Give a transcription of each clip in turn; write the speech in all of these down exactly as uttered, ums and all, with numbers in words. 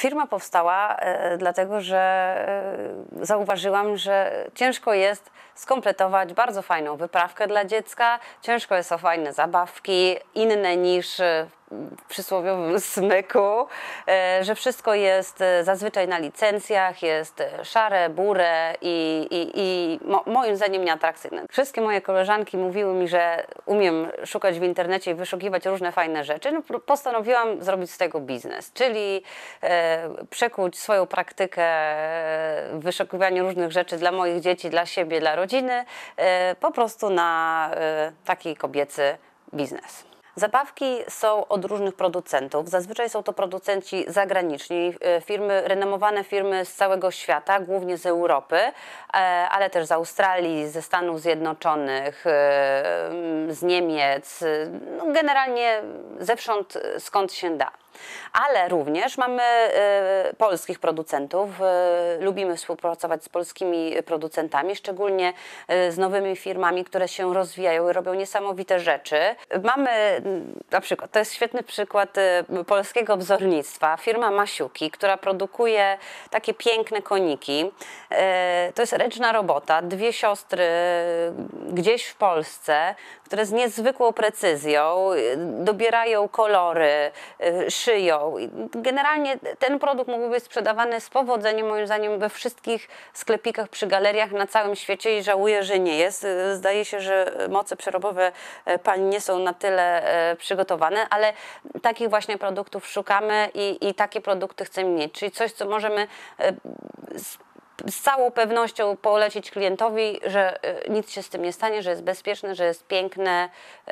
Firma powstała e, dlatego, że e, zauważyłam, że ciężko jest skompletować bardzo fajną wyprawkę dla dziecka, ciężko jest o fajne zabawki, inne niż w przysłowiowym smyku, e, że wszystko jest zazwyczaj na licencjach, jest szare, bure i, i, i mo, moim zdaniem nieatrakcyjne. Wszystkie moje koleżanki mówiły mi, że umiem szukać w internecie i wyszukiwać różne fajne rzeczy. No, postanowiłam zrobić z tego biznes, czyli e, przekuć swoją praktykę w wyszukiwaniu różnych rzeczy dla moich dzieci, dla siebie, dla rodziny, e, po prostu na e, taki kobiecy biznes. Zabawki są od różnych producentów. Zazwyczaj są to producenci zagraniczni, firmy, renomowane firmy z całego świata, głównie z Europy, ale też z Australii, ze Stanów Zjednoczonych, z Niemiec, no generalnie zewsząd skąd się da. Ale również mamy y, polskich producentów, y, lubimy współpracować z polskimi producentami, szczególnie y, z nowymi firmami, które się rozwijają i robią niesamowite rzeczy. Mamy na przykład, to jest świetny przykład y, polskiego wzornictwa, firma Masiuki, która produkuje takie piękne koniki. Y, to jest ręczna robota, dwie siostry y, gdzieś w Polsce, które z niezwykłą precyzją y, dobierają kolory, y, szyją. Generalnie ten produkt mógłby być sprzedawany z powodzeniem, moim zdaniem, we wszystkich sklepikach, przy galeriach na całym świecie i żałuję, że nie jest. Zdaje się, że moce przerobowe pań nie są na tyle przygotowane, ale takich właśnie produktów szukamy i, i takie produkty chcemy mieć. Czyli coś, co możemy z, z całą pewnością polecić klientowi, że nic się z tym nie stanie, że jest bezpieczne, że jest piękne,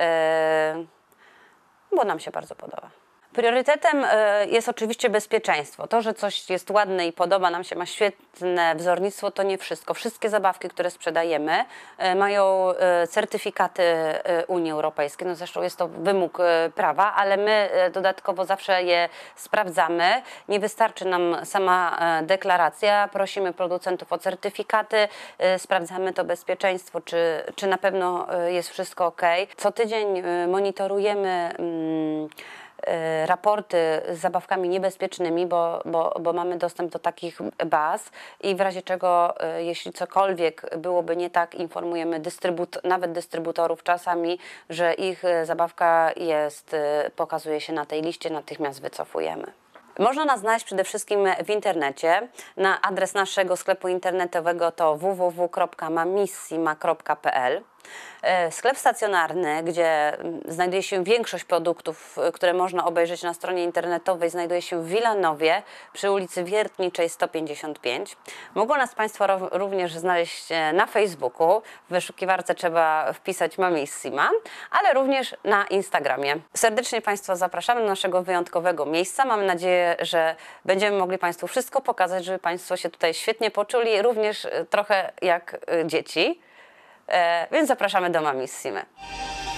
bo nam się bardzo podoba. Priorytetem jest oczywiście bezpieczeństwo. To, że coś jest ładne i podoba nam się, ma świetne wzornictwo, to nie wszystko. Wszystkie zabawki, które sprzedajemy, mają certyfikaty Unii Europejskiej. No zresztą jest to wymóg prawa, ale my dodatkowo zawsze je sprawdzamy. Nie wystarczy nam sama deklaracja. Prosimy producentów o certyfikaty, sprawdzamy to bezpieczeństwo, czy, czy na pewno jest wszystko ok. Co tydzień monitorujemy raporty z zabawkami niebezpiecznymi, bo, bo, bo mamy dostęp do takich baz i w razie czego, jeśli cokolwiek byłoby nie tak, informujemy dystrybutor, nawet dystrybutorów czasami, że ich zabawka jest, pokazuje się na tej liście, natychmiast wycofujemy. Można nas znaleźć przede wszystkim w internecie. Na adres naszego sklepu internetowego to w w w kropka mamissima kropka p l. Sklep stacjonarny, gdzie znajduje się większość produktów, które można obejrzeć na stronie internetowej, znajduje się w Wilanowie przy ulicy Wiertniczej sto pięćdziesiąt pięć. Mogą nas Państwo również znaleźć na Facebooku. W wyszukiwarce trzeba wpisać Mamissima, ale również na Instagramie. Serdecznie Państwa zapraszamy do naszego wyjątkowego miejsca. Mam nadzieję, że będziemy mogli Państwu wszystko pokazać, żeby Państwo się tutaj świetnie poczuli, również trochę jak dzieci. Więc zapraszamy do Mamissimy.